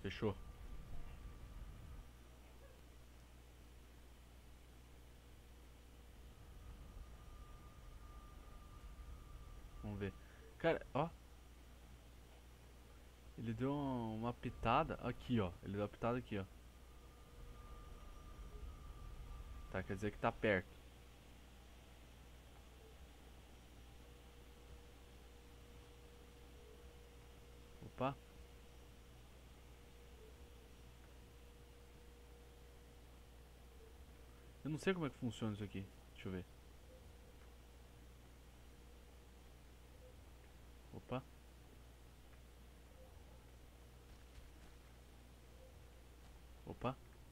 Fechou. Vamos ver. Cara, ó. Ele deu uma pitada aqui, ó. Ele deu uma pitada aqui, ó. Tá, quer dizer que tá perto. Opa. Eu não sei como é que funciona isso aqui. Deixa eu ver. Opa. Opa.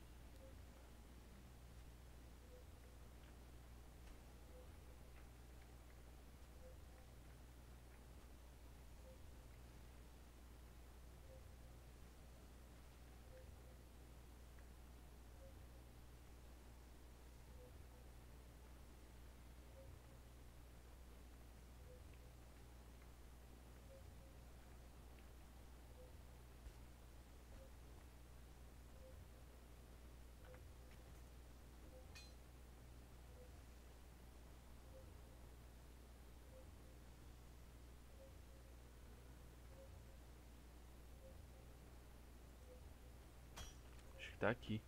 Acho que tá aqui.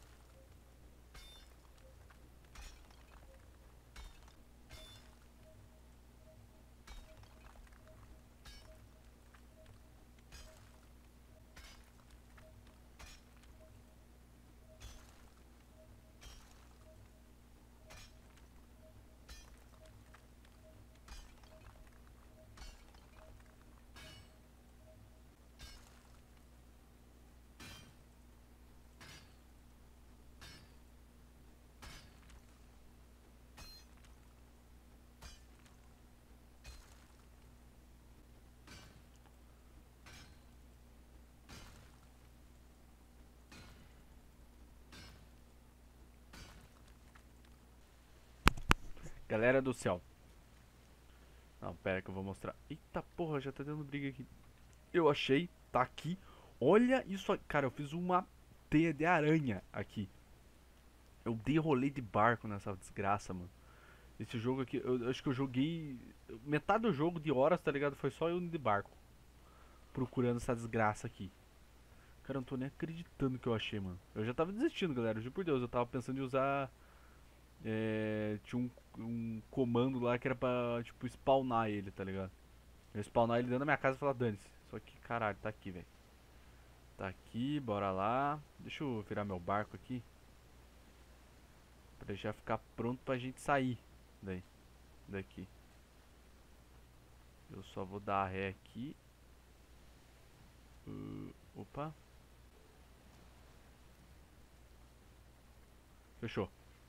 Galera do céu. Não, pera que eu vou mostrar. Eita porra, já tá dando briga aqui. Eu achei, tá aqui. Olha isso aí. Cara, eu fiz uma teia de aranha aqui. Eu dei rolê de barco nessa desgraça, mano. Esse jogo aqui, eu acho que eu joguei. Metade do jogo de horas, tá ligado? Foi só eu indo de barco. Procurando essa desgraça aqui. Cara, eu não tô nem acreditando que eu achei, mano. Eu já tava desistindo, galera. Juro por Deus, eu tava pensando em usar. Tinha um comando lá que era pra, tipo, spawnar ele, tá ligado? Eu spawnar ele dentro da minha casa e falar, dane-se. Só que, caralho, tá aqui, velho. Tá aqui, bora lá. Deixa eu virar meu barco aqui. Pra já ficar pronto pra gente sair. Daí, daqui. Eu só vou dar ré aqui. Opa. Fechou.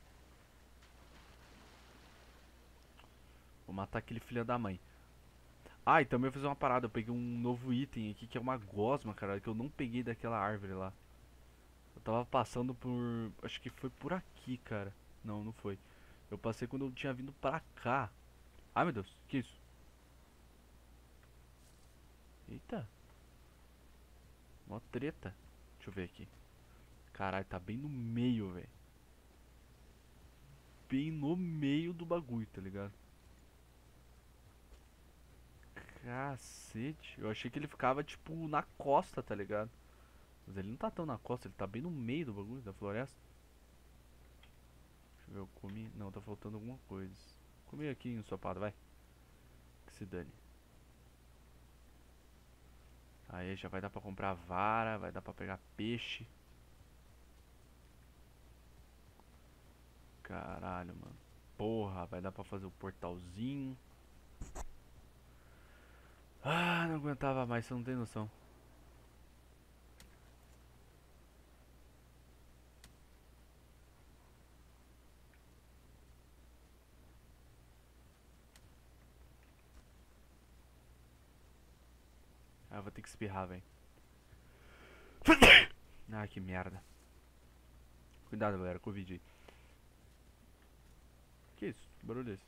Vou matar aquele filho da mãe. Ah, e também eu fiz uma parada. Eu peguei um novo item aqui que é uma gosma, cara. Que eu não peguei daquela árvore lá. Eu tava passando por. Acho que foi por aqui, cara. Não, não foi. Eu passei quando eu tinha vindo pra cá. Ai meu Deus, que isso? Eita, mó treta. Deixa eu ver aqui. Caralho, tá bem no meio, velho. Bem no meio do bagulho, tá ligado? Cacete. Eu achei que ele ficava, tipo, na costa, tá ligado? Mas ele não tá tão na costa, ele tá bem no meio do bagulho, da floresta. Deixa eu ver, eu comi. Não, tá faltando alguma coisa. Comi aqui ensopado, vai. Que se dane. Aí já vai dar pra comprar vara, vai dar pra pegar peixe. Caralho, mano. Porra, vai dar pra fazer o portalzinho. Ah, não aguentava mais, você não tem noção. Ah, eu vou ter que espirrar, velho. Ah, que merda. Cuidado, galera, Covid aí. Que isso? Que barulho é esse?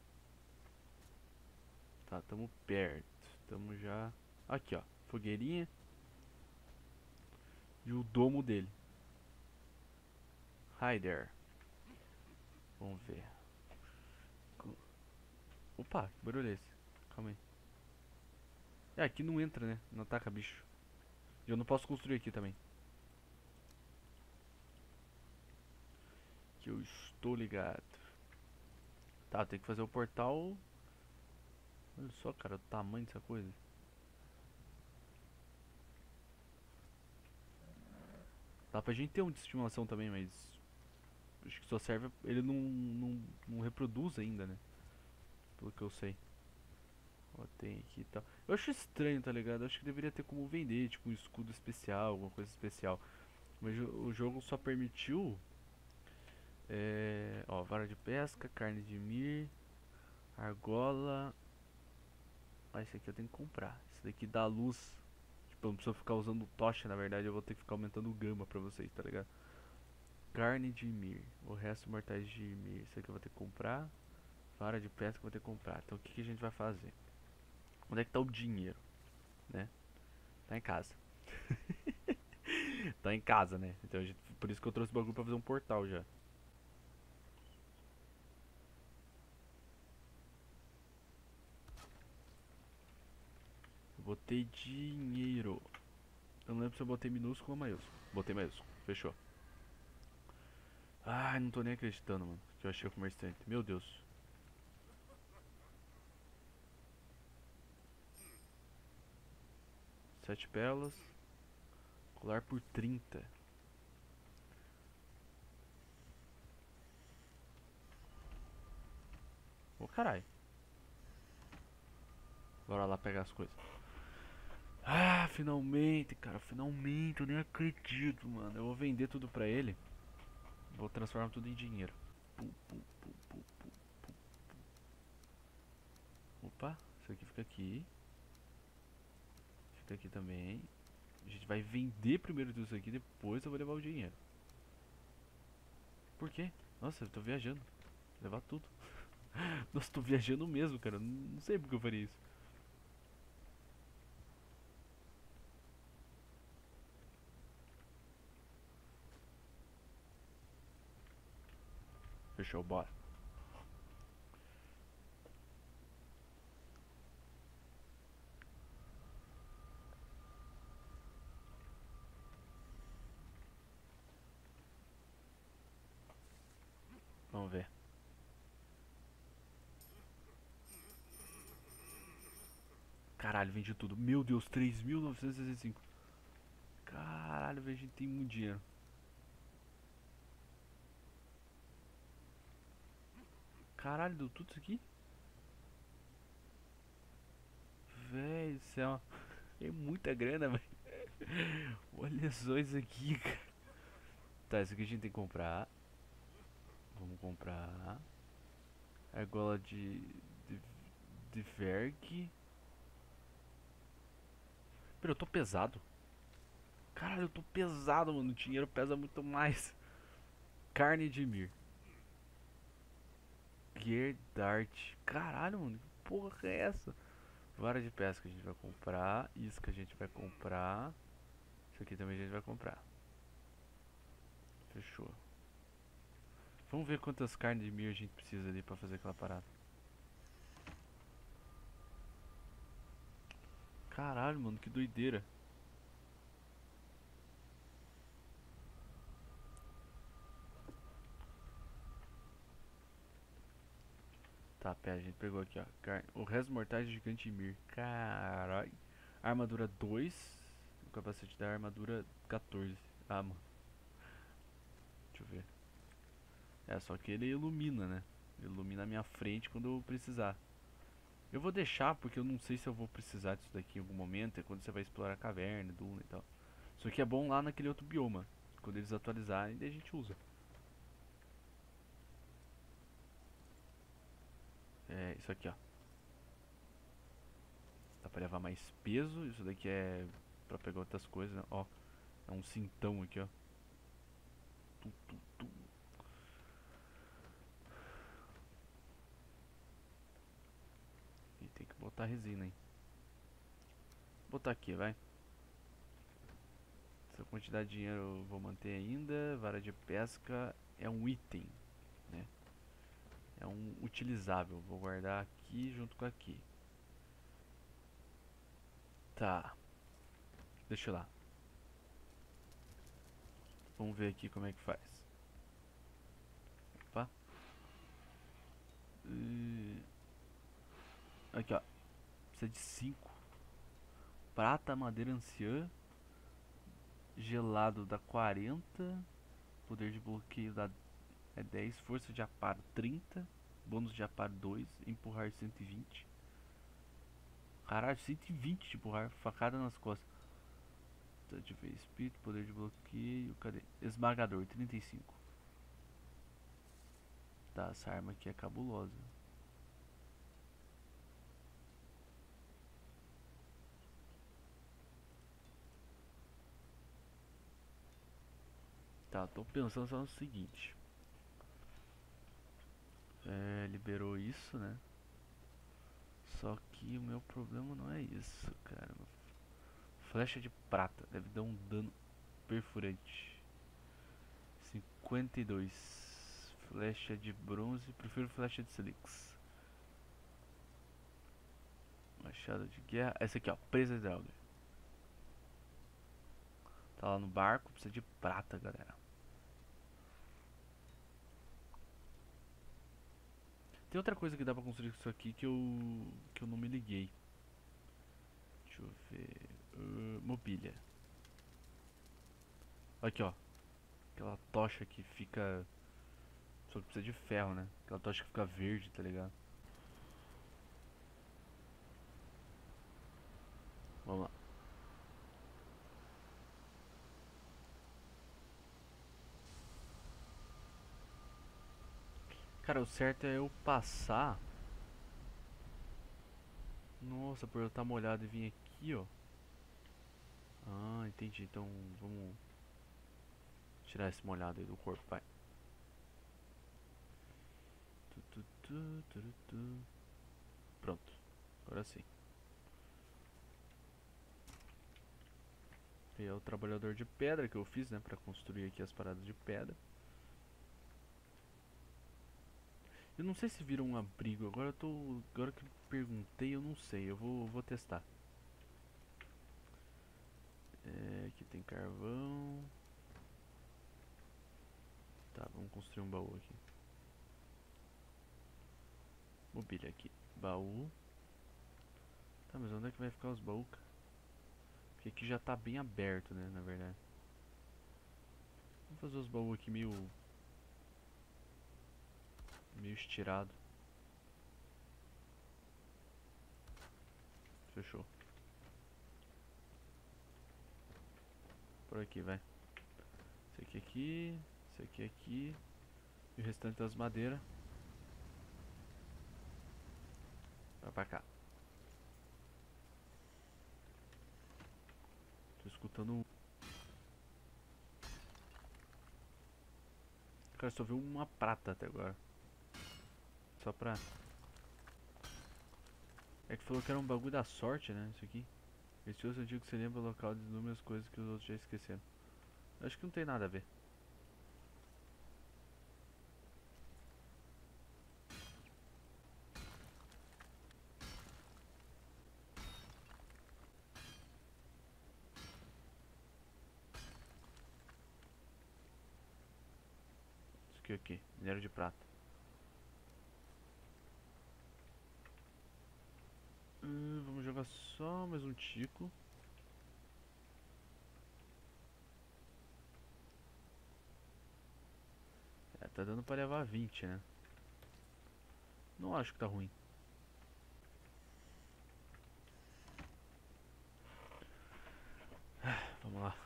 Tá, tamo perto. Tamo já. Aqui, ó. Fogueirinha. E o domo dele. Hi there. Vamos ver. Opa, que barulho é esse? Calma aí. É, aqui não entra, né? Não ataca bicho. E eu não posso construir aqui também. Que eu estou ligado. Tá, tem que fazer o portal. Olha só, cara, o tamanho dessa coisa. Dá pra gente ter um de estimação também, mas acho que só serve. Ele não reproduz ainda, né? Pelo que eu sei. Ó, tem aqui e tal. Eu acho estranho, tá ligado? Eu acho que deveria ter como vender, tipo um escudo especial, alguma coisa especial. Mas o jogo só permitiu. Ó, vara de pesca, carne de mir, argola. Ah, esse aqui eu tenho que comprar. Esse daqui dá luz. Tipo, eu não preciso ficar usando tocha, na verdade eu vou ter que ficar aumentando o gama pra vocês, tá ligado? Carne de mir, o resto mortais de mir. Isso aqui eu vou ter que comprar. Vara de pesca eu vou ter que comprar. Então o que, que a gente vai fazer? Onde é que tá o dinheiro, né? Tá em casa. Tá em casa, né? Então por isso que eu trouxe o bagulho pra fazer um portal já. Eu botei dinheiro. Eu não lembro se eu botei minúsculo ou maiúsculo. Botei maiúsculo. Fechou. Ai, não tô nem acreditando, mano. Que eu achei o comerciante. Meu Deus. Sete pérolas. Colar por 30. Ô, caralho. Bora lá pegar as coisas. Ah, finalmente, cara. Finalmente. Eu nem acredito, mano. Eu vou vender tudo pra ele. Vou transformar tudo em dinheiro. Pum, pum, pum, pum, pum. Opa, isso aqui fica aqui. Fica aqui também. A gente vai vender primeiro tudo isso aqui, depois eu vou levar o dinheiro. Por quê? Nossa, eu tô viajando. Levar tudo. Nossa, tô viajando mesmo, cara. Não sei porque eu faria isso. Fechou, bora. Vamos ver. Caralho, vendi tudo. Meu Deus, 3.965. Caralho, velho, a gente tem muito dinheiro. Caralho, deu tudo isso aqui? Véi, do céu. É muita grana, velho. Olha só isso aqui, cara. Tá, isso aqui a gente tem que comprar. Vamos comprar. Argola de Verg. Pera, eu tô pesado. Caralho, eu tô pesado, mano. O dinheiro pesa muito mais. Carne de Mir. Gerdart. Caralho, mano. Que porra é essa? Vara de pesca a gente vai comprar. Isca a gente vai comprar. Isso aqui também a gente vai comprar. Fechou. Vamos ver quantas carnes de Mir a gente precisa ali pra fazer aquela parada. Caralho, mano. Que doideira. Tá, pera, a gente pegou aqui, ó. O resto mortais de gigante Mir. Caralho. Armadura 2. O capacete da armadura 14. Ah, mano. Deixa eu ver. É, só que ele ilumina, né? Ele ilumina a minha frente quando eu precisar. Eu vou deixar porque eu não sei se eu vou precisar disso daqui em algum momento. É quando você vai explorar a caverna, duna e tal. Isso aqui é bom lá naquele outro bioma. Quando eles atualizarem, daí a gente usa. É, isso aqui, ó. Dá pra levar mais peso. Isso daqui é pra pegar outras coisas, né? Ó, é um cintão aqui, ó. Tu, tu, tu. E tem que botar resina, hein. Vou botar aqui, vai. Essa quantidade de dinheiro eu vou manter ainda. Vara de pesca é um item, né? É um utilizável. Vou guardar aqui junto com aqui. Tá. Deixa eu lá. Vamos ver aqui como é que faz. Opa. Aqui, ó. Precisa de 5. Prata, madeira anciã. Gelado dá 40. Poder de bloqueio dá 10. Força de aparo 30. Bônus de aparo 2. Empurrar 120. Caralho, 120 de empurrar. Facada nas costas. Deixa eu ver. Espírito, poder de bloqueio. Cadê? Esmagador 35. Tá, essa arma aqui é cabulosa. Tá, tô pensando só no seguinte. Liberou isso, né? Só que o meu problema não é isso, cara. Flecha de prata deve dar um dano perfurante. 52. Flecha de bronze, prefiro flecha de silix. Machado de guerra. Essa aqui, ó, presa hidráulica. Tá lá no barco, precisa de prata, galera. Tem outra coisa que dá pra construir com isso aqui que eu não me liguei. Deixa eu ver. Mobília. Aqui, ó. Aquela tocha que fica. Só que precisa de ferro, né? Aquela tocha que fica verde, tá ligado? Vamos lá. Cara, o certo é eu passar. Nossa, por eu estar molhado e vir aqui, ó. Ah, entendi. Então vamos tirar esse molhado aí do corpo, vai. Pronto, agora sim. E é o trabalhador de pedra que eu fiz, né, pra construir aqui as paradas de pedra. Eu não sei se vira um abrigo, agora que eu perguntei, eu não sei, eu vou testar. Aqui tem carvão. Tá, vamos construir um baú aqui. Mobília aqui, baú. Tá, mas onde é que vai ficar os baús, cara? Porque aqui já tá bem aberto, né, na verdade. Vamos fazer os baús aqui meio estirado. Fechou. Por aqui, vai. Esse aqui. E o restante das madeiras. Vai pra cá. Tô escutando. Cara, só viu uma prata até agora. Só pra. É que falou que era um bagulho da sorte, né? Isso aqui. Esse osso antigo se lembra o local de inúmeras coisas que os outros já esqueceram. Acho que não tem nada a ver. Isso aqui. Minério de prata. Vamos jogar só mais um tico. Tá dando pra levar 20, né? Não acho que tá ruim. Vamos lá.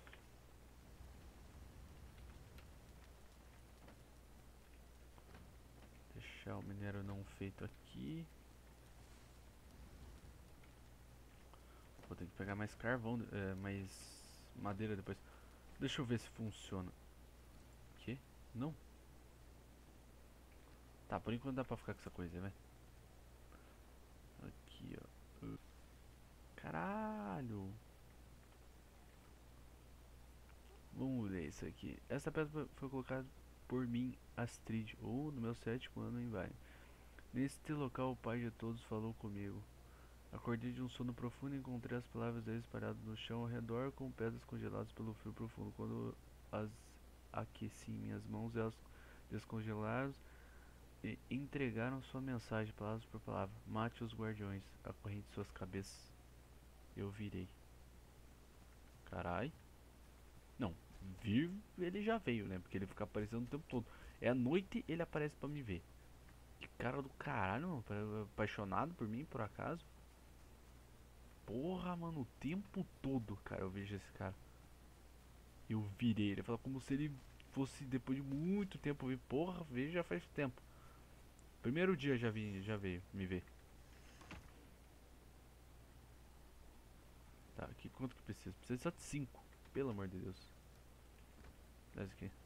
Deixar o minério não feito aqui. Vou ter que pegar mais carvão, mais madeira depois. Deixa eu ver se funciona. Que? Não? Tá, por enquanto dá pra ficar com essa coisa, né? Aqui, ó. Caralho! Vamos ler isso aqui. Essa pedra foi colocada por mim, Astrid, ou no meu 7º ano em Vine. Neste local o pai de todos falou comigo. Acordei de um sono profundo e encontrei as palavras dele espalhadas no chão ao redor com pedras congeladas pelo frio profundo. Quando as aqueci em minhas mãos, elas descongelaram e entregaram sua mensagem, palavra por palavra. Mate os guardiões, acorrente suas cabeças. Eu virei. Carai. Não, vir ele já veio, né? Porque ele fica aparecendo o tempo todo. É à noite ele aparece pra me ver. Que cara do caralho, mano. Apaixonado por mim, por acaso? Porra, mano, o tempo todo, cara, eu vejo esse cara. Eu virei. Ele fala como se ele fosse depois de muito tempo ver. Porra, vejo já faz tempo. Primeiro dia já veio me ver. Tá, aqui quanto que precisa? Precisa só de 5. Pelo amor de Deus. Dá isso aqui.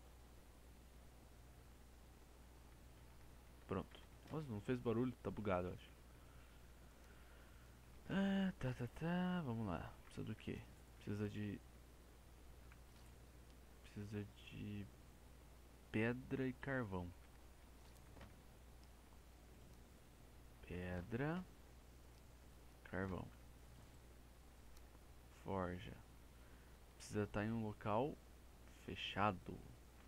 Pronto. Nossa, não fez barulho, tá bugado, eu acho. Ah, tá. Vamos lá. Precisa do que? Precisa de pedra e carvão. Pedra, carvão. Forja. Precisa estar em um local fechado.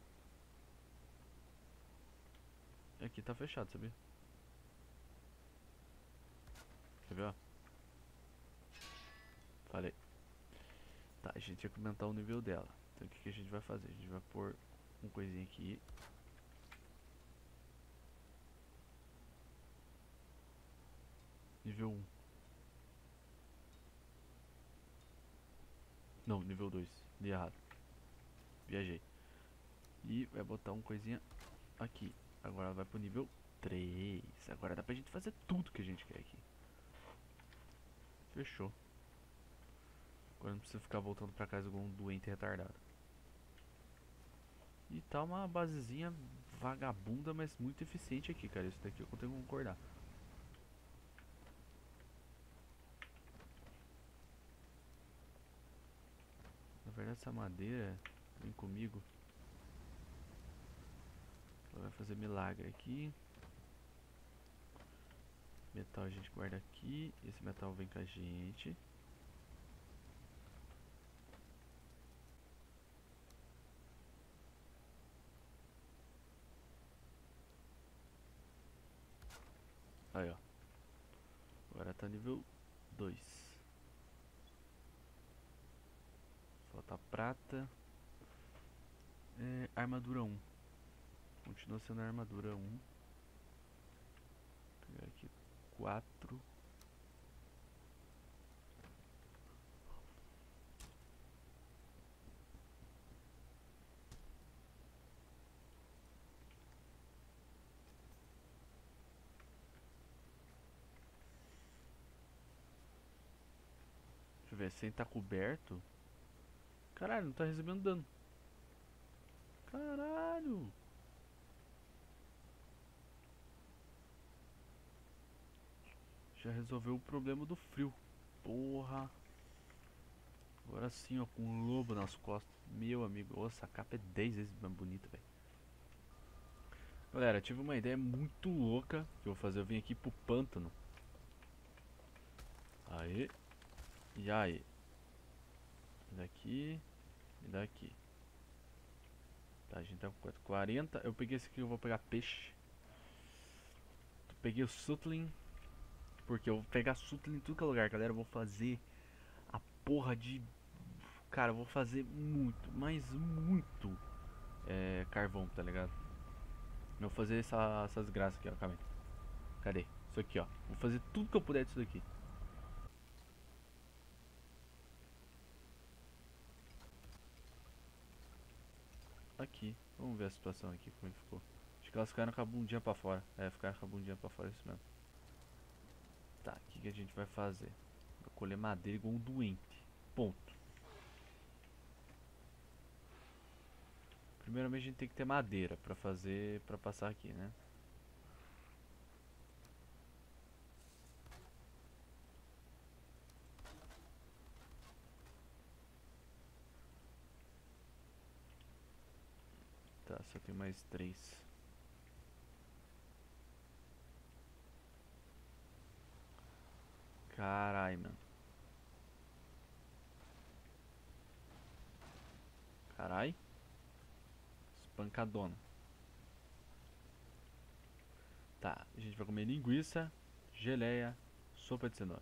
Aqui tá fechado, sabia? Quer ver, ó? Falei. Tá, a gente tinha que aumentar o nível dela. Então o que, que a gente vai fazer? A gente vai pôr um coisinha aqui. Nível 1. Não, nível 2. Li errado. Viajei. E vai botar um coisinha aqui. Agora vai pro nível 3. Agora dá pra gente fazer tudo que a gente quer aqui. Fechou. Agora não precisa ficar voltando pra casa igual um doente retardado. E tá uma basezinha vagabunda, mas muito eficiente aqui, cara. Isso daqui eu tenho que concordar. Na verdade essa madeira vem comigo. Ela vai fazer milagre aqui. Metal a gente guarda aqui. Esse metal vem com a gente. Aí, ó. Agora tá nível 2. Falta prata. Armadura 1. Continua sendo a armadura 1. Vou pegar aqui 4. Deixa eu ver, sem tá coberto. Caralho, não tá recebendo dano. Caralho. Já resolveu o problema do frio. Porra. Agora sim, ó, com um lobo nas costas. Meu amigo, nossa, a capa é 10 vezes mais bonita, velho. Galera, tive uma ideia muito louca que eu vou fazer. Eu vim aqui pro pântano. Aí. E aí. Daqui. E daqui. Tá, a gente tá com quanto? 40. Eu peguei esse aqui, eu vou pegar peixe. Peguei o Sutling. Porque eu vou pegar Sutling em tudo que é lugar, galera. Eu vou fazer a porra de... Cara, eu vou fazer muito, mas muito carvão, tá ligado? Eu vou fazer essas graças aqui, ó. Calma aí. Cadê? Isso aqui, ó. Vou fazer tudo que eu puder disso daqui. Aqui. Vamos ver a situação aqui, como é que ficou. Acho que elas ficaram com a bundinha pra fora. É, ficaram com a bundinha pra fora, é isso mesmo. Tá, o que, que a gente vai fazer? Vou colher madeira igual um doente. Ponto. Primeiramente a gente tem que ter madeira pra fazer, pra passar aqui, né? Nossa, eu tenho mais 3. Carai, mano. Carai. Espancadona. Tá, a gente vai comer linguiça, geleia, sopa de cenoura.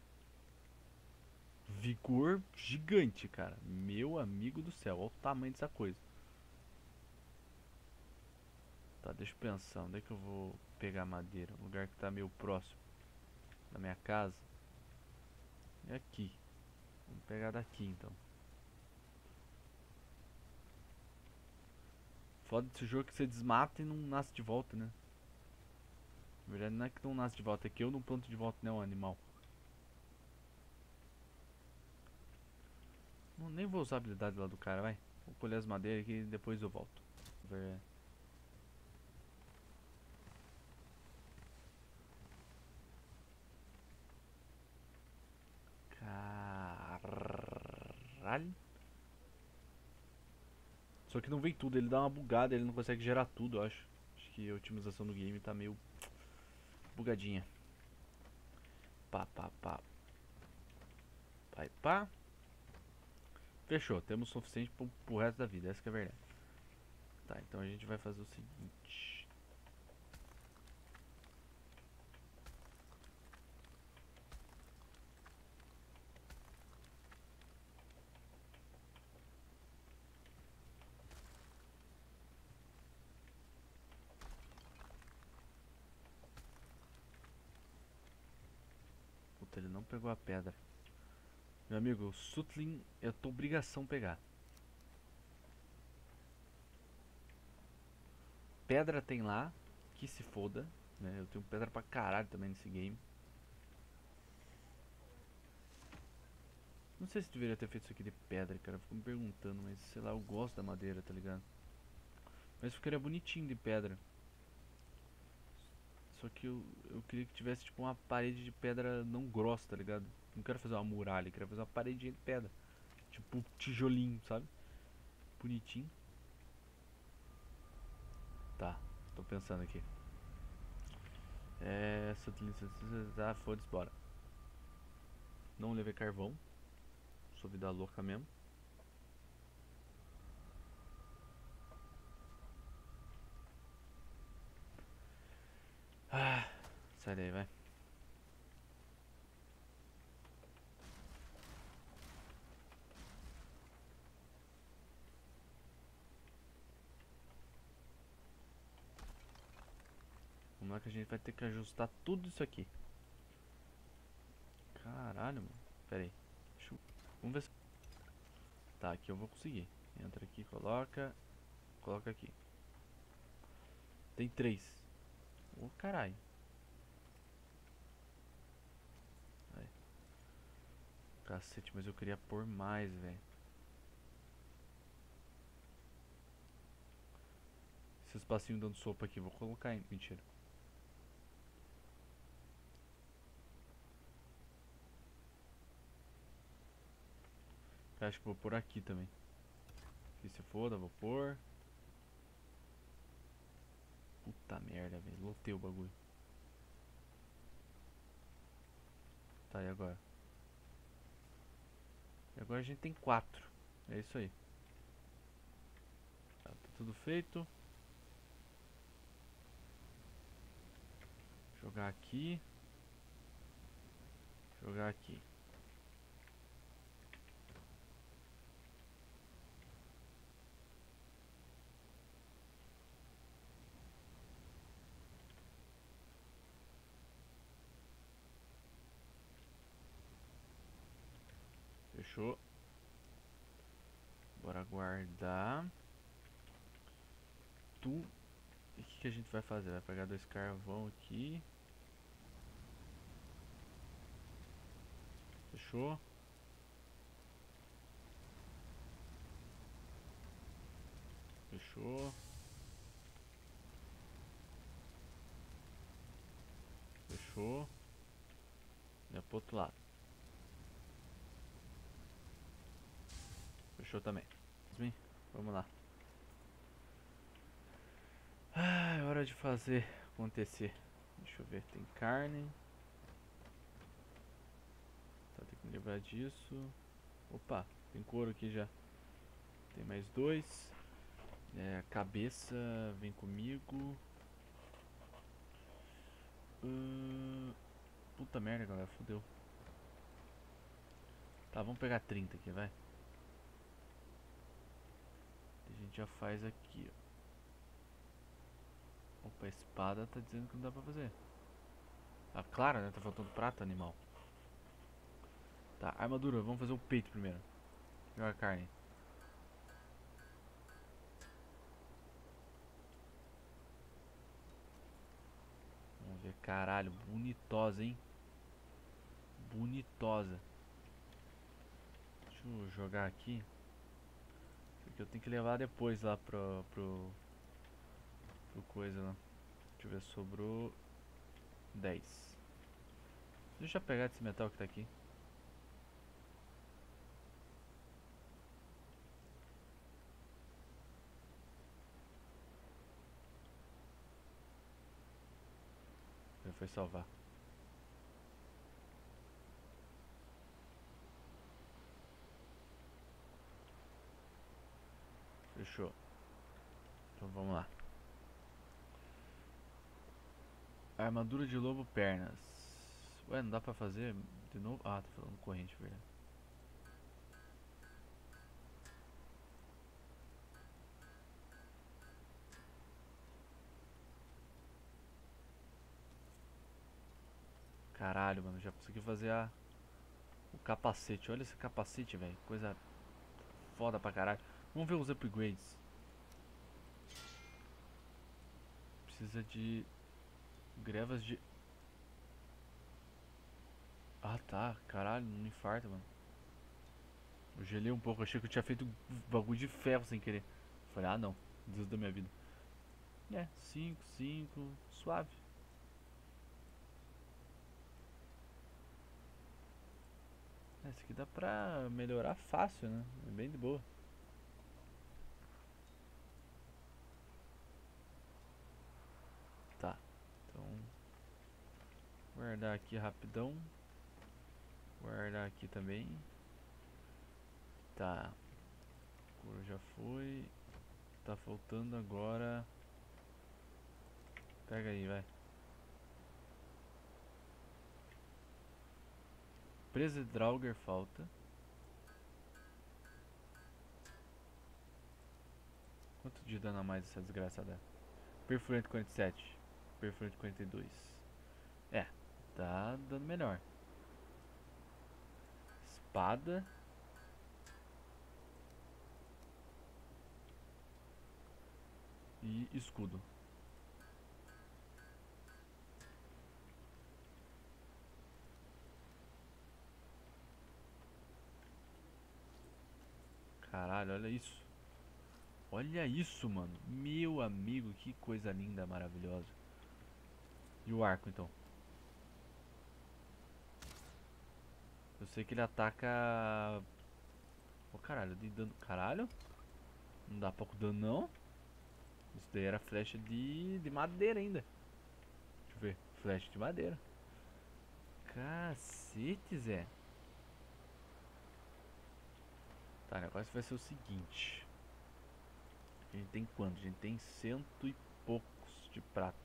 Vigor gigante, cara. Meu amigo do céu, olha o tamanho dessa coisa. Tá, deixa eu pensar, onde é que eu vou pegar madeira? Um lugar que tá meio próximo da minha casa. É aqui. Vamos pegar daqui então. Foda desse jogo que você desmata e não nasce de volta, né? Na verdade não é que não nasce de volta, é que eu não planto de volta, não, animal. Não, nem vou usar a habilidade lá do cara, vai. Vou colher as madeiras aqui e depois eu volto. Ver. Caralho. Só que não vem tudo, ele dá uma bugada, ele não consegue gerar tudo, eu acho. Acho que a otimização do game tá meio bugadinha. Pá, pá, pá. Vai, pá. Fechou, temos o suficiente pro resto da vida, essa que é a verdade. Tá, então a gente vai fazer o seguinte. Puta, ele não pegou a pedra. Meu amigo, o Sutlin é tua obrigação pegar. Pedra tem lá, que se foda, né? Eu tenho pedra pra caralho também nesse game. Não sei se deveria ter feito isso aqui de pedra, cara. Fico me perguntando, mas sei lá, eu gosto da madeira, tá ligado? Mas ficaria bonitinho de pedra. Só que eu queria que tivesse tipo uma parede de pedra não grossa, tá ligado? Não quero fazer uma muralha, quero fazer uma paredinha de pedra. Tipo tijolinho, sabe? Bonitinho. Tá, tô pensando aqui. Essa utilização. Ah, foda-se, bora. Não levei carvão. Sou vida louca mesmo. Ah, sai daí, vai. Vamos lá que a gente vai ter que ajustar tudo isso aqui. Caralho, mano. Pera aí. Vamos ver se... Tá, aqui eu vou conseguir. Entra aqui, coloca. Coloca aqui. Tem 3. Ô, caralho. Aí. Cacete, mas eu queria pôr mais, velho. Esse espacinho dando sopa aqui, vou colocar em... Mentira. Eu acho que vou pôr aqui também. Que se foda, vou pôr. Puta merda, velho. Lotei o bagulho. Tá, e agora? E agora a gente tem 4. É isso aí. Tá tudo feito. Jogar aqui. Jogar aqui. Fechou. Bora guardar. Tu. E o que a gente vai fazer? Vai pegar 2 carvão aqui. Fechou. Fechou. Fechou. E é pro outro lado. Fechou também. Vamos lá. Ah, é hora de fazer acontecer. Deixa eu ver, tem carne. Tá, tem que me livrar disso. Opa, tem couro aqui já. Tem mais 2. Cabeça, vem comigo. Puta merda, galera, fodeu. Tá, vamos pegar 30 aqui, vai. A gente já faz aqui, ó. Opa, a espada tá dizendo que não dá pra fazer. Ah, claro, né? Tá faltando prata, animal. Tá, armadura, vamos fazer o peito primeiro. Joga a carne. Vamos ver, caralho, bonitosa, hein? Bonitosa. Deixa eu jogar aqui. Porque eu tenho que levar depois lá pro coisa lá. Deixa eu ver, sobrou 10. Deixa eu pegar esse metal que tá aqui. Já foi salvar. Fechou. Então vamos lá. Armadura de lobo, pernas. Ué, não dá pra fazer de novo? Ah, tá falando corrente, verdade. Caralho, mano, já consegui fazer o capacete. Olha esse capacete, velho. Coisa foda pra caralho. Vamos ver os upgrades. Precisa de grevas de... Ah, tá. Caralho, não infarta, mano. Eu gelei um pouco. Achei que eu tinha feito bagulho de ferro sem querer. Falei, ah, não. Deus da minha vida. 5, 5. Suave. Esse aqui dá pra melhorar fácil, né? É bem de boa. Tá. Então... guardar aqui rapidão. Guardar aqui também. Tá. Couro já foi. Tá faltando agora. Pega aí, vai. Presa de Draugr falta. Quanto de dano a mais essa desgraçada? Perfurante 47. Perfurante 42. É, tá dando melhor. Espada. E escudo. Caralho, olha isso. Olha isso, mano. Meu amigo, que coisa linda, maravilhosa. E o arco, então? Eu sei que ele ataca... oh, caralho, de dano... Caralho? Não dá pouco dano, não? Isso daí era flecha de madeira ainda. Deixa eu ver. Flecha de madeira. Cacete, Zé. Tá, o negócio vai ser o seguinte. A gente tem quanto? A gente tem 100 e poucos de prata.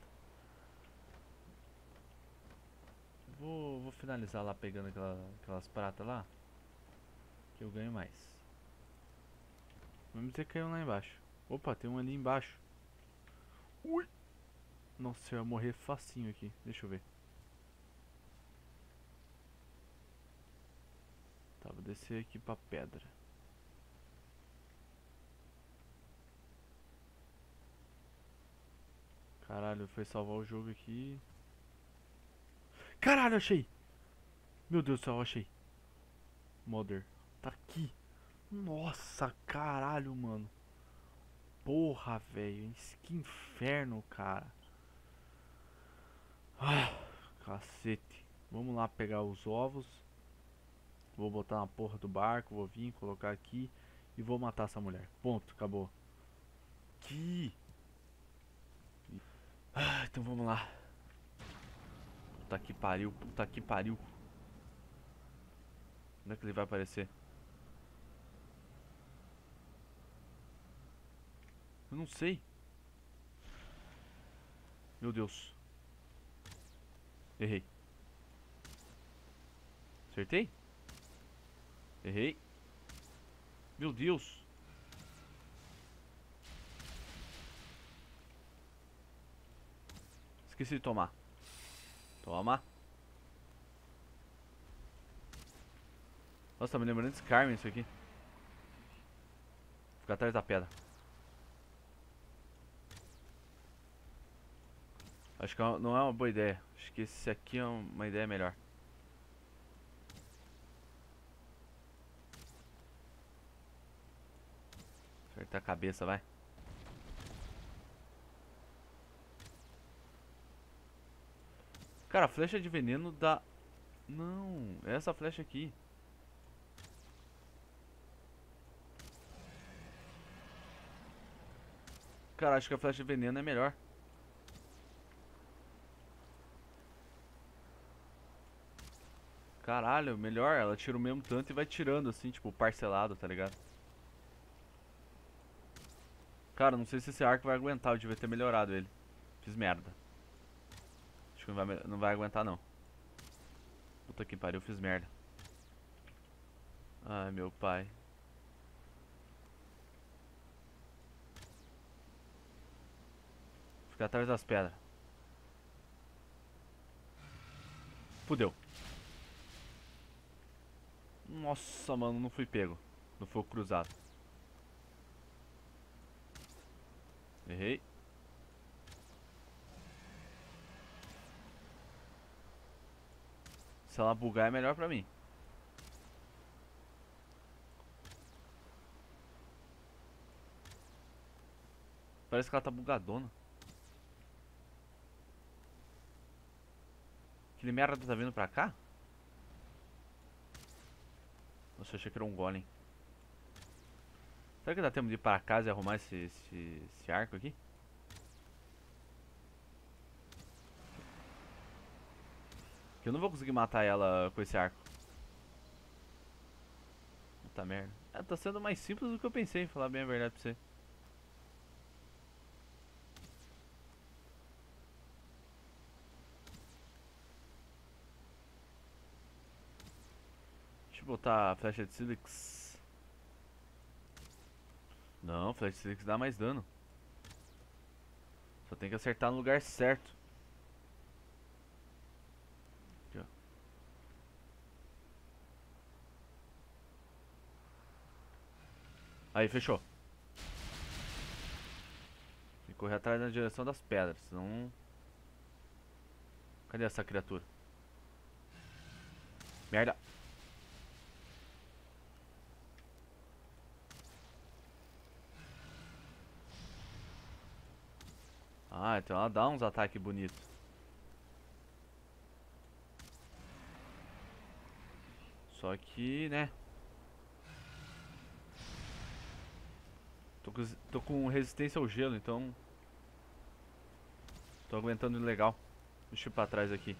Vou finalizar lá pegando aquelas pratas lá. Que eu ganho mais. Vamos dizer que caiu lá embaixo. Opa, tem um ali embaixo. Ui! Nossa, eu ia morrer facinho aqui. Deixa eu ver. Tá, vou descer aqui pra pedra. Caralho, foi salvar o jogo aqui. Caralho, achei! Meu Deus do céu, achei. Mother. Tá aqui. Nossa, caralho, mano. Porra, velho. Que inferno, cara. Ah, cacete. Vamos lá pegar os ovos. Vou botar na porra do barco. Vou vir, colocar aqui. E vou matar essa mulher. Ponto, acabou. Que Ah, então vamos lá. Puta que pariu, puta que pariu. Onde é que ele vai aparecer? Eu não sei. Meu Deus. Errei. Acertei? Errei. Meu Deus. Esqueci de tomar. Toma. Nossa, tá me lembrando de Skyrim isso aqui. Fica atrás da pedra. Acho que não é uma boa ideia. Acho que esse aqui é uma ideia melhor. Acertar a cabeça, vai. Cara, a flecha de veneno dá... Não, é essa flecha aqui. Cara, acho que a flecha de veneno é melhor. Caralho, melhor. Ela tira o mesmo tanto e vai tirando assim, tipo, parcelado, tá ligado? Cara, não sei se esse arco vai aguentar. Eu devia ter melhorado ele. Fiz merda. Acho que não vai aguentar, não. Puta que pariu, fiz merda. Ai, meu pai. Fica atrás das pedras. Fudeu. Nossa, mano, não fui pego. No fogo cruzado. Errei. Se ela bugar é melhor pra mim. Parece que ela tá bugadona. Aquele merda tá vindo pra cá? Nossa, eu achei que era um golem. Será que dá tempo de ir pra casa e arrumar esse arco aqui? Que eu não vou conseguir matar ela com esse arco. Puta merda. É, tá sendo mais simples do que eu pensei, falar bem a verdade pra você. Deixa eu botar a flecha de sílex. Não, flecha de sílex dá mais dano. Só tem que acertar no lugar certo. Aqui, ó. Aí, fechou. Tem que correr atrás na direção das pedras, senão... Cadê essa criatura? Merda. Ah, então ela dá uns ataques bonitos. Só que, né? Tô com resistência ao gelo, então... Tô aguentando legal. Deixa eu ir pra trás aqui.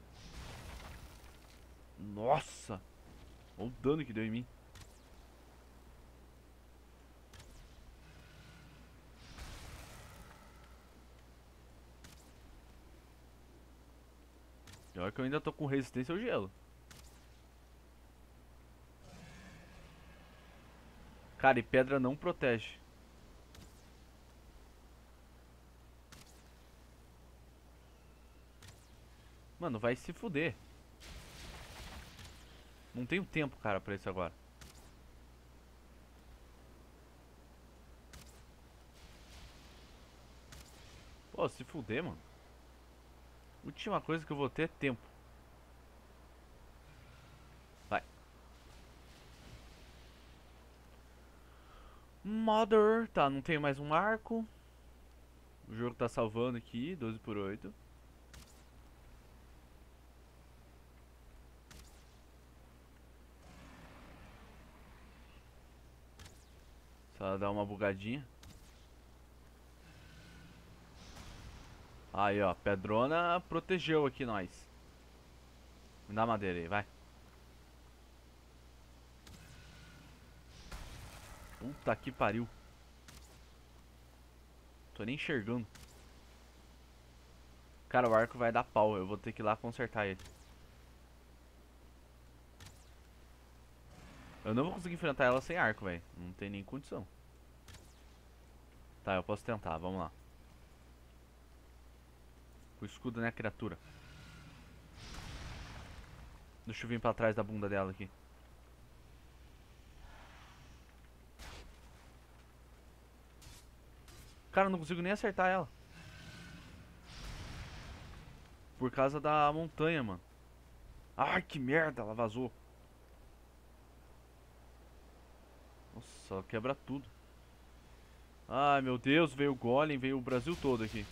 Nossa! Olha o dano que deu em mim. Pior que eu ainda tô com resistência ao gelo. Cara, e pedra não protege. Mano, vai se fuder. Não tenho tempo, cara, pra isso agora. Pô, se fuder, mano. Última coisa que eu vou ter é tempo. Vai. Mother. Tá, não tenho mais um arco. O jogo tá salvando aqui, 12/8. Se ela dar uma bugadinha. Aí, ó. Pedrona protegeu aqui nós. Me dá madeira aí, vai. Puta que pariu. Tô nem enxergando. Cara, o arco vai dar pau. Eu vou ter que ir lá consertar ele. Eu não vou conseguir enfrentar ela sem arco, velho. Não tem nem condição. Tá, eu posso tentar. Vamos lá. O escudo, né, criatura? Deixa eu vir pra trás da bunda dela aqui. Cara, eu não consigo nem acertar ela. Por causa da montanha, mano. Ai, que merda, ela vazou. Nossa, ela quebra tudo. Ai, meu Deus, veio o Golem, veio o Brasil todo aqui.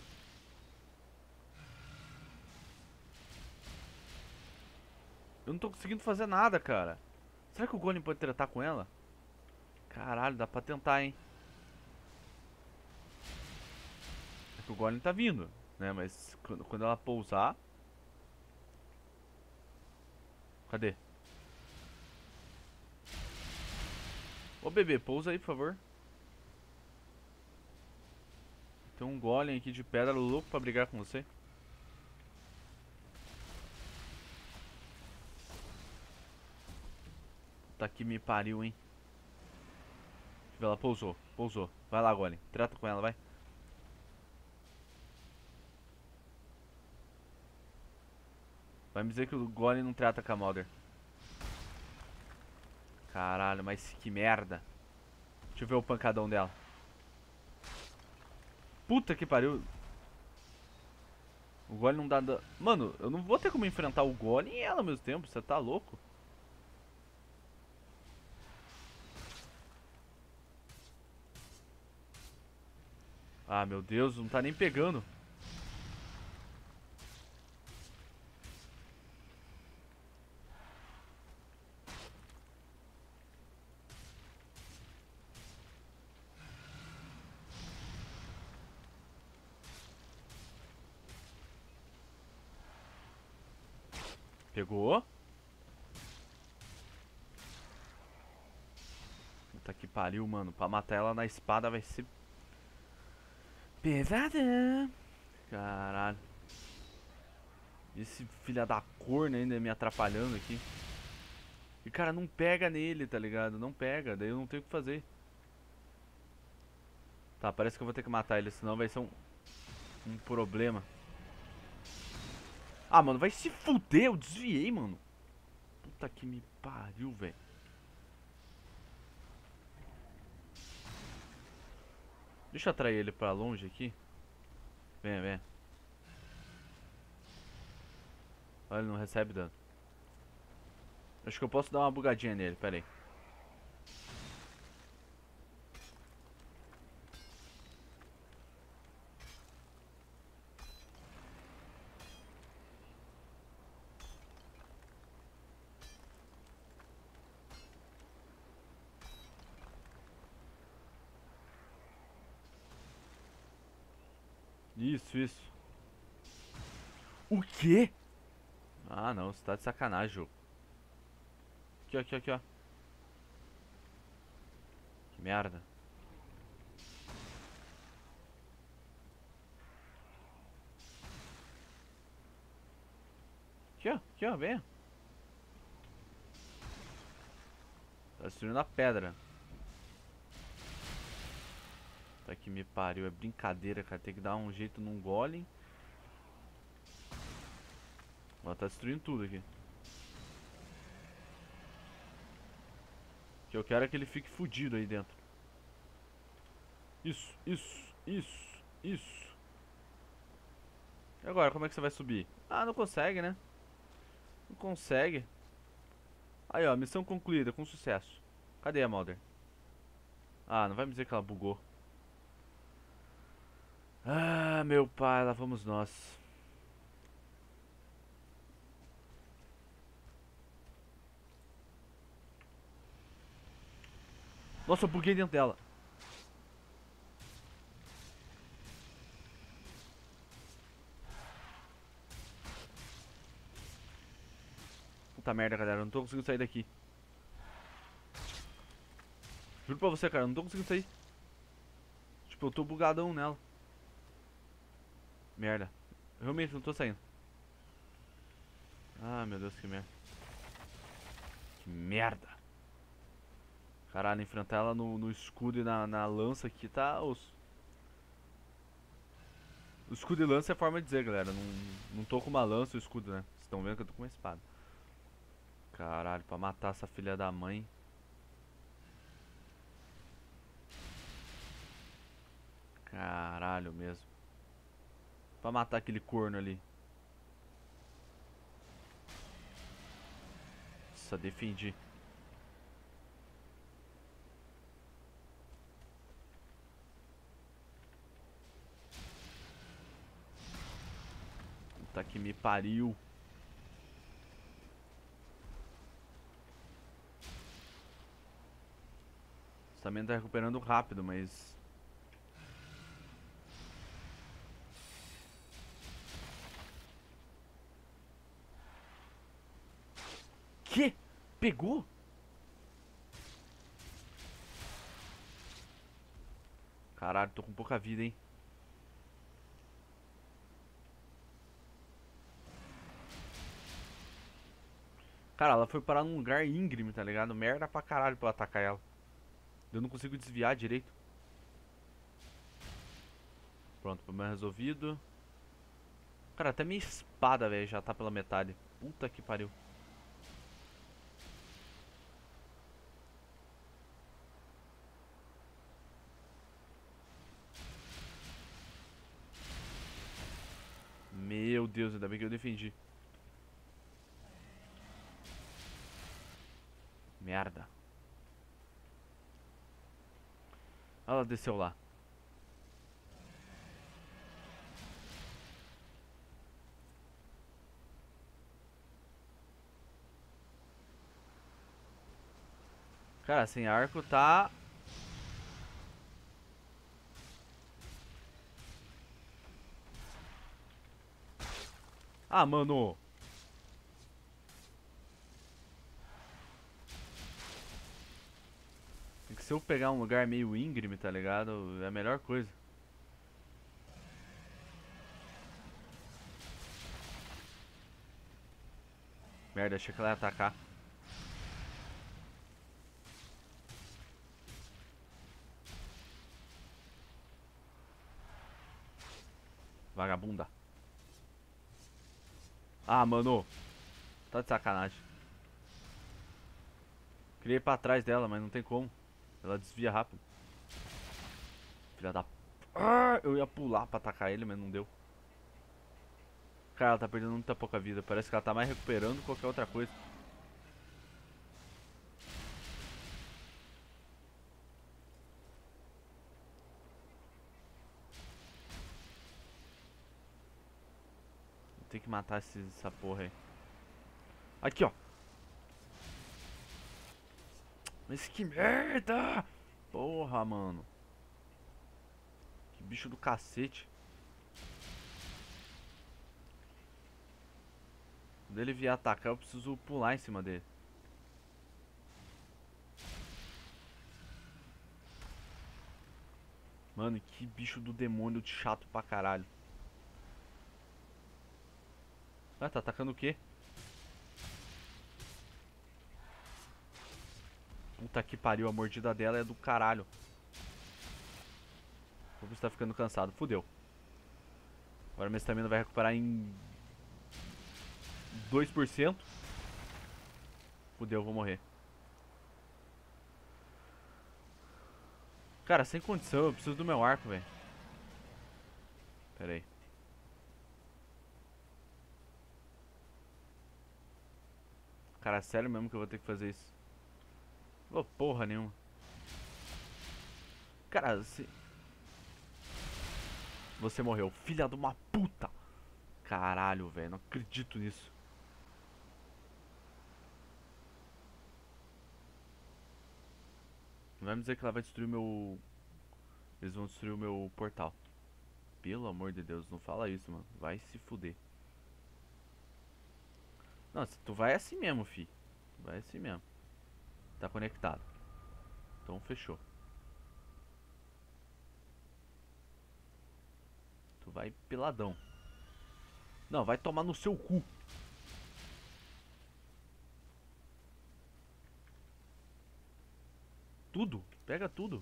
Eu não tô conseguindo fazer nada, cara. Será que o Golem pode tratar com ela? Caralho, dá pra tentar, hein. É que o Golem tá vindo, né? Mas quando ela pousar... Cadê? Ô, bebê, pousa aí, por favor. Tem um Golem aqui de pedra louco pra brigar com você. Puta que me pariu, hein. Deixa eu ver, ela pousou, pousou. Vai lá, Golem, trata com ela, vai. Vai me dizer que o Golem não trata com a Mother. Caralho, mas que merda. Deixa eu ver o pancadão dela. Puta que pariu. O Golem não dá... Mano, eu não vou ter como enfrentar o Golem e ela ao mesmo tempo. Você tá louco? Ah, meu Deus, não tá nem pegando. Pegou. Puta que pariu, mano. Pra matar ela na espada vai ser... pesada. Caralho. Esse filho da corna ainda me atrapalhando aqui. E cara, não pega nele, tá ligado? Não pega, daí eu não tenho o que fazer. Tá, parece que eu vou ter que matar ele, senão vai ser um problema. Ah, mano, vai se fuder, eu desviei, mano. Puta que me pariu, velho. Deixa eu atrair ele pra longe aqui. Vem, vem. Olha, ele não recebe dano. Acho que eu posso dar uma bugadinha nele, pera aí. Isso, isso. O quê? Ah, não, você tá de sacanagem, jogo. Aqui, ó, aqui, ó, aqui, ó. Que merda. Aqui, ó, venha. Tá destruindo a pedra. Tá que me pariu, é brincadeira, cara. Tem que dar um jeito num golem. Ela tá destruindo tudo aqui. O que eu quero é que ele fique fudido aí dentro. Isso, isso, isso, isso. E agora, como é que você vai subir? Ah, não consegue, né? Não consegue. Aí, ó, missão concluída, com sucesso. Cadê a Mother? Ah, não vai me dizer que ela bugou. Ah, meu pai, lá vamos nós. Nossa, eu buguei dentro dela. Puta merda, galera. Eu não tô conseguindo sair daqui. Juro pra você, cara. Eu não tô conseguindo sair. Tipo, eu tô bugadão nela. Merda. Eu realmente não tô saindo. Ah, meu Deus, que merda. Que merda. Caralho, enfrentar ela no escudo e na lança aqui tá osso. O escudo e lança é forma de dizer, galera. Não tô com uma lança e o escudo, né? Vocês estão vendo que eu tô com uma espada. Caralho, pra matar essa filha da mãe. Caralho mesmo. Pra matar aquele corno ali. Nossa, defendi. Puta que me pariu. Também tá recuperando rápido, mas... Que? Pegou? Caralho, tô com pouca vida, hein? Cara, ela foi parar num lugar íngreme, tá ligado? Merda pra caralho pra eu atacar ela. Eu não consigo desviar direito. Pronto, problema resolvido. Cara, até minha espada, velho, já tá pela metade. Puta que pariu. Meu Deus, ainda bem que eu defendi. Merda. Ela desceu lá. Cara, sem arco tá... Ah, mano. Tem que se eu pegar um lugar meio íngreme, tá ligado? É a melhor coisa. Merda, achei que ela ia atacar. Vagabunda. Ah, mano. Tá de sacanagem. Queria ir pra trás dela, mas não tem como. Ela desvia rápido. Filha da... Ah, eu ia pular pra atacar ele, mas não deu. Cara, ela tá perdendo muita pouca vida. Parece que ela tá mais recuperando que qualquer outra coisa. Tem que matar essa porra aí. Aqui, ó. Mas que merda! Porra, mano. Que bicho do cacete. Quando ele vier atacar, eu preciso pular em cima dele. Mano, que bicho do demônio chato pra caralho. Ah, tá atacando o quê? Puta que pariu, a mordida dela é do caralho. Vou ver se tá ficando cansado. Fudeu. Agora minha estamina vai recuperar em 2%. Fudeu, vou morrer. Cara, sem condição, eu preciso do meu arco, velho. Pera aí. Cara, sério mesmo que eu vou ter que fazer isso? Ô, porra nenhuma. Cara, se... Você morreu, filha de uma puta. Caralho, velho, não acredito nisso. Não vai me dizer que ela vai destruir o meu... Eles vão destruir o meu portal. Pelo amor de Deus, não fala isso, mano. Vai se fuder. Não, tu vai assim mesmo, fi. Tu vai assim mesmo. Tá conectado. Então fechou. Tu vai peladão. Não, vai tomar no seu cu. Tudo. Pega tudo.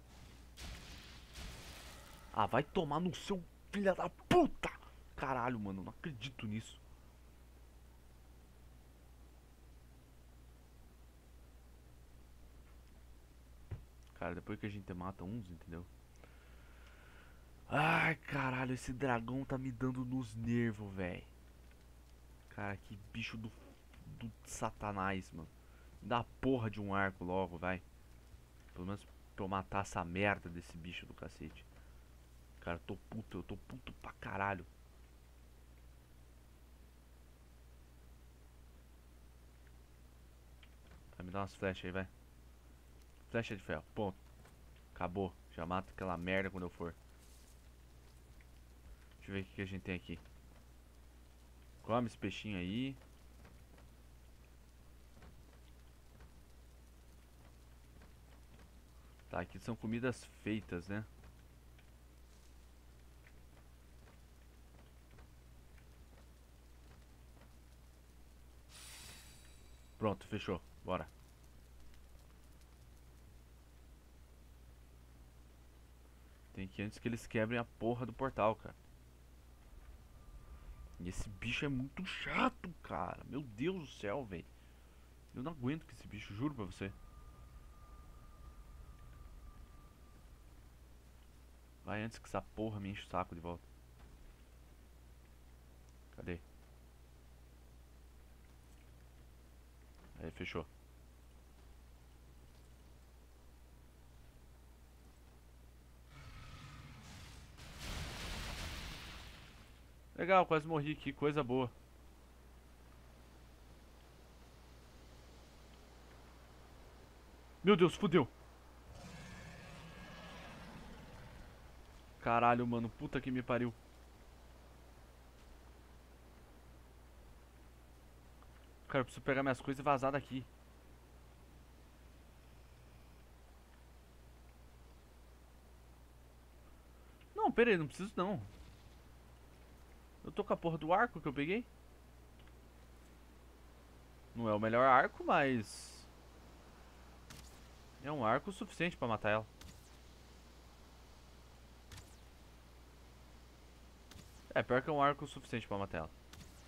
Ah, vai tomar no seu filho da puta. Caralho, mano. Não acredito nisso. Cara, depois que a gente mata uns, entendeu? Ai, caralho. Esse dragão tá me dando nos nervos, velho. Cara, que bicho do satanás, mano. Dá a porra de um arco logo, vai. Pelo menos pra eu matar essa merda desse bicho do cacete. Cara, eu tô puto pra caralho. Vai, me dá umas flechas aí, vai. Flecha de ferro, ponto. Acabou. Já mata aquela merda quando eu for. Deixa eu ver o que a gente tem aqui. Come esse peixinho aí. Tá, aqui são comidas feitas, né? Pronto, fechou. Bora. Tem que ir antes que eles quebrem a porra do portal, cara. E esse bicho é muito chato, cara. Meu Deus do céu, velho. Eu não aguento com esse bicho, juro pra você. Vai antes que essa porra me enche o saco de volta. Cadê? Aí, fechou. Legal, quase morri aqui, coisa boa. Meu Deus, fudeu. Caralho, mano, puta que me pariu. Cara, eu preciso pegar minhas coisas e vazar daqui. Não, pera aí, não preciso não. Eu tô com a porra do arco que eu peguei. Não é o melhor arco, mas... é um arco suficiente pra matar ela. É, pior que é um arco suficiente pra matar ela.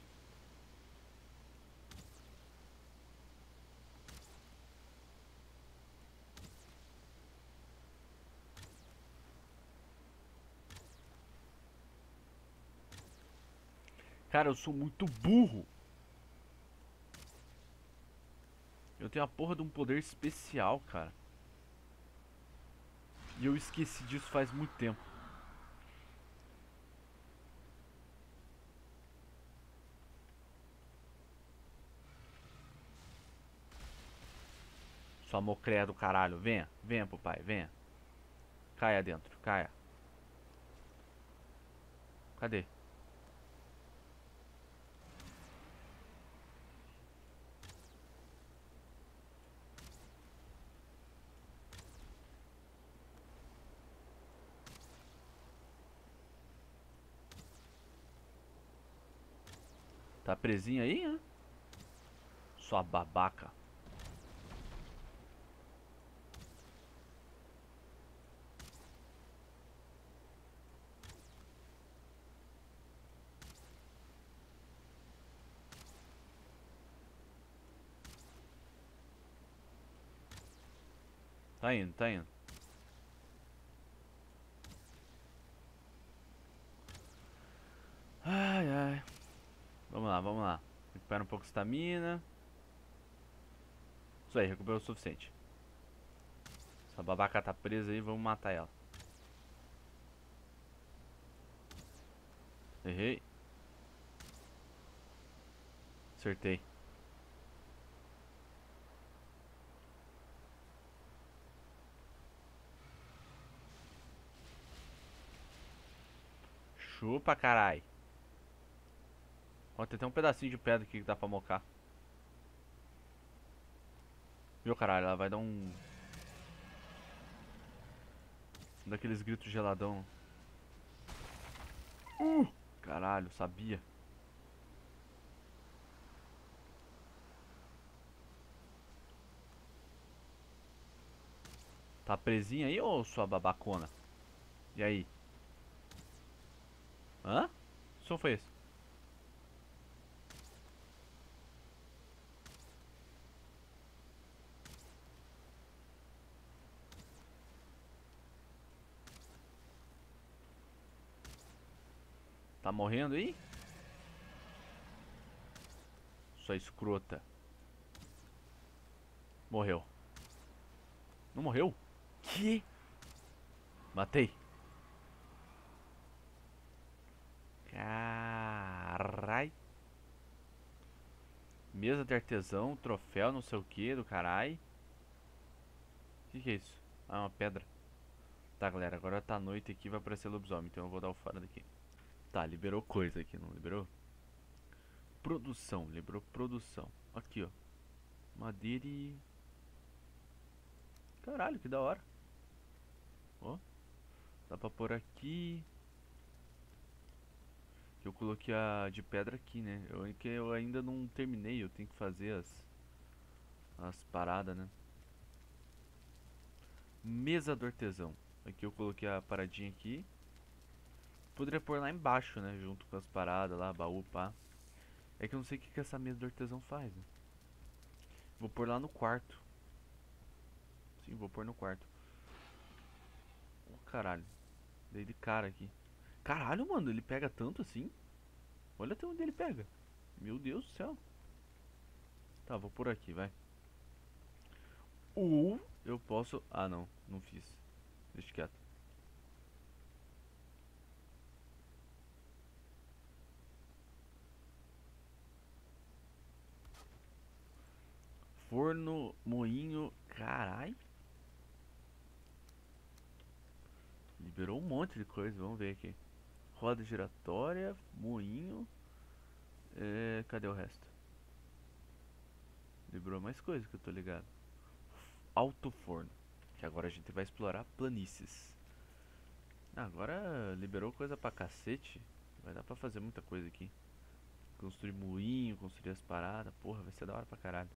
Cara, eu sou muito burro. Eu tenho a porra de um poder especial, cara. E eu esqueci disso faz muito tempo. Sua mocréia do caralho. Venha, venha pro pai, venha. Caia dentro, caia. Cadê? Tá presinho aí, né? Sua babaca. Tá indo, tá indo. Ai, ai. Vamos lá, vamos lá. Recupera um pouco de estamina. Isso aí, recuperou o suficiente. Essa babaca tá presa aí, vamos matar ela. Errei. Acertei. Chupa, carai. Ó, tem até um pedacinho de pedra aqui que dá pra mocar. Meu caralho, ela vai dar daqueles gritos geladão. Caralho, sabia. Tá presinha aí, ô sua babacona? E aí? Hã? Que som foi esse? Tá morrendo aí? Sua escrota. Morreu. Não morreu? Que? Matei. Carai. Mesa de artesão, troféu, não sei o que do carai. Que é isso? Ah, uma pedra. Tá, galera, agora tá noite aqui, vai aparecer lobisomem, então eu vou dar o fora daqui. Tá, liberou coisa aqui, não liberou? Produção, liberou produção. Aqui, ó. Madeira e... Caralho, que da hora. Ó, dá pra pôr aqui. Eu coloquei a de pedra aqui, né? Que eu ainda não terminei, eu tenho que fazer as paradas, né? Mesa do artesão. Aqui eu coloquei a paradinha aqui. Poderia pôr lá embaixo, né? Junto com as paradas lá, baú, pá. É que eu não sei o que essa mesa do artesão faz, né? Vou pôr lá no quarto. Sim, vou pôr no quarto. Oh, caralho. Dei de cara aqui. Caralho, mano, ele pega tanto assim? Olha até onde ele pega. Meu Deus do céu. Tá, vou por aqui, vai. Ou eu posso... Ah, não. Não fiz. Deixa quieto. Forno, moinho... Carai. Liberou um monte de coisa. Vamos ver aqui. Roda giratória, moinho... cadê o resto? Liberou mais coisa que eu tô ligado. Alto forno. Que agora a gente vai explorar planícies. Agora liberou coisa pra cacete. Vai dar pra fazer muita coisa aqui. Construir moinho, construir as paradas. Porra, vai ser da hora pra caralho.